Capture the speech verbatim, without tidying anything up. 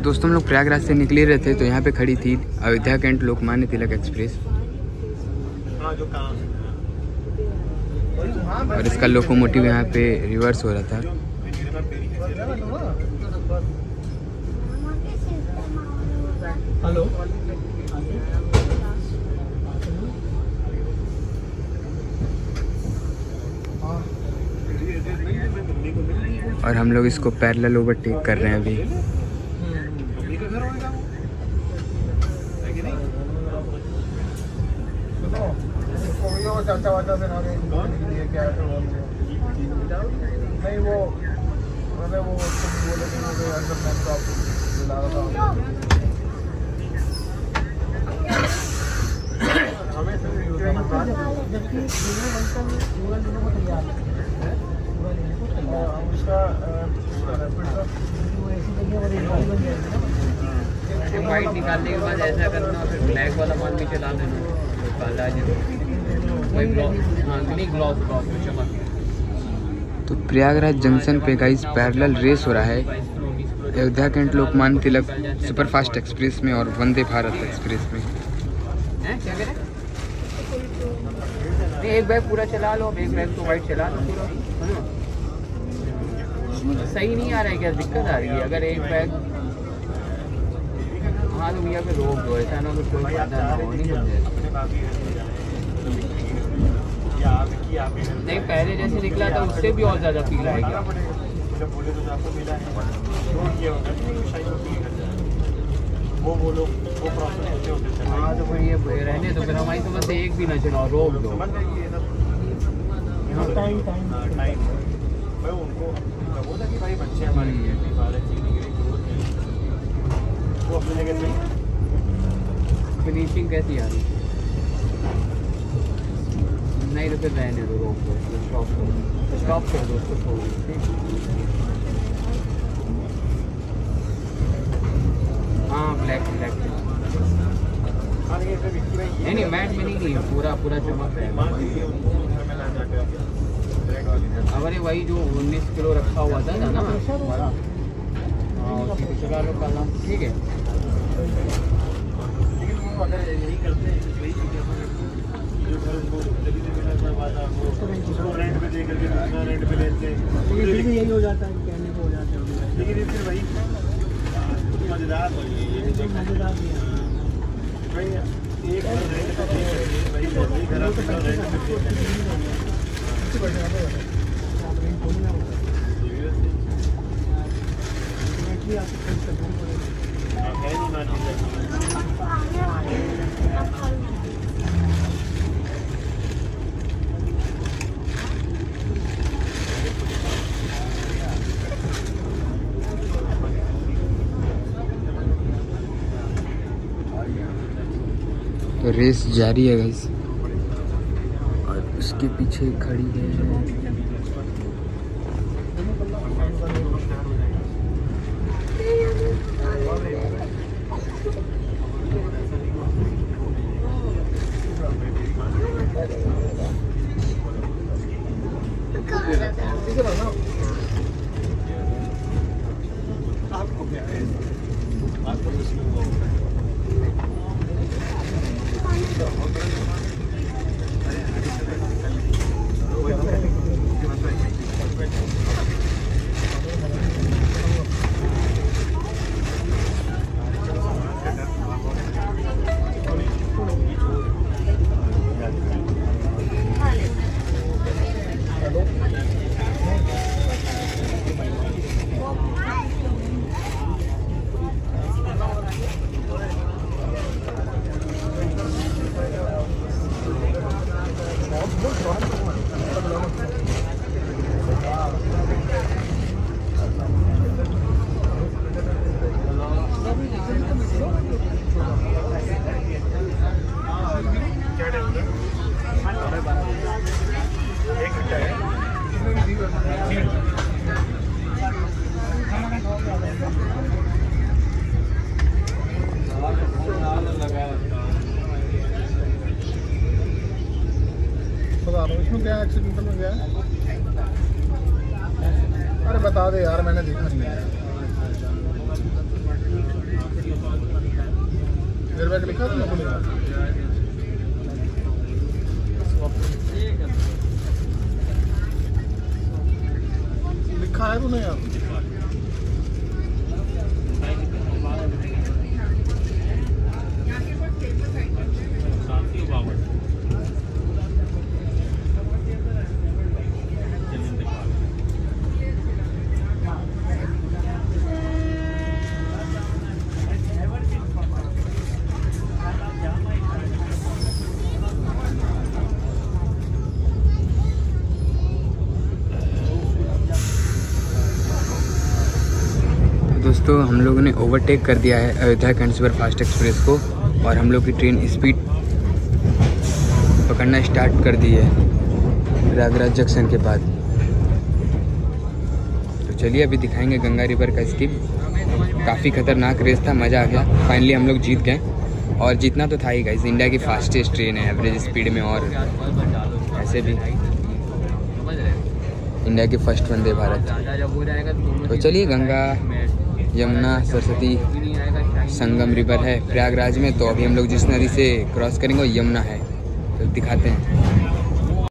दोस्तों हम लोग प्रयागराज से निकले रहे थे तो यहाँ पे खड़ी थी अयोध्या कैंट लोकमान्य तिलक एक्सप्रेस और इसका लोकोमोटिव यहाँ पे रिवर्स हो रहा था। हेलो और हम लोग इसको पैरेलल ओवरटेक कर रहे हैं अभी। चाचा वाचा से क्या नहीं वो मैंने वो बोले कि मुझे अंदर मैं तो आपको बुला रहा था। हमें वाइट निकालने के बाद ऐसा करना फिर ब्लैक वाला माल भी चला देना वही ग्लॉस ग्लॉस में चमक। तो प्रयागराज जंक्शन पे गाइस पैरेलल रेस हो रहा है Ayodhya cantt Lokmanya Tilak superfast express में और वंदे भारत एक्सप्रेस में। हैं क्या करें? एक बैग पूरा चला लो, एक बैग तो वाइट चला लो पूरा। सही नहीं आ रहा है क्या? दिक्कत आ रही है? अगर एक बैग हाँ तो भैया पे रोक दो, ऐसा ना कुछ कोई फायदा ना हो। नहीं नहीं पहले जैसे निकला था उससे भी और ज़्यादा फील आएगा। वो बोलो वो प्रोसेस होते होते हाँ तो फिर ये रहने तो फिर हमारी समझ से एक भी ना चलाओ, रोक दो। टाइम टाइम मैं उनको बोला कि भाई बच्चे हमारे लिए वो अपनी जगह पे फिनिशिंग कैसी आ रही? नहीं तो फिर रहने दो, रोक दो, स्टॉप करो, स्टॉप कर दो उसको, छोड़ दो। हाँ ब्लैक ब्लैक नहीं नहीं मैट में नहीं, पूरा पूरा चमक है। अरे वही जो उन्नीस किलो रखा हुआ था ना हाँ उसी को चला लो कल हम, ठीक है। यही हो जाता है कहने को हो जाता है, लेकिन फिर वही मजेदार मजेदार भाई एक तो रेस जारी है गाइस और उसके पीछे खड़ी है आपको क्या है आपको इसमें क्या एक्सीडेंटल में गया? अरे बता दे यार, मैंने देखा नहीं है। इधर बैठ लिखा था ना बोलेगा लिखा है तूने यार दोस्तों हम लोगों ने ओवरटेक कर दिया है Ayodhya cantt super fast express को और हम लोग की ट्रेन स्पीड पकड़ना स्टार्ट कर दी है प्रयागराज जंक्शन के बाद। तो चलिए अभी दिखाएंगे गंगा रिवर का स्कीम। काफ़ी खतरनाक रेस था, मज़ा आ गया। फाइनली हम लोग जीत गए और जीतना तो था ही गाइस। इंडिया की फास्टेस्ट ट्रेन है एवरेज स्पीड में और ऐसे भी इंडिया की फर्स्ट वंदे भारत। तो चलिए गंगा यमुना सरस्वती संगम रिवर है प्रयागराज में। तो अभी हम लोग जिस नदी से क्रॉस करेंगे वो यमुना है, तो दिखाते हैं।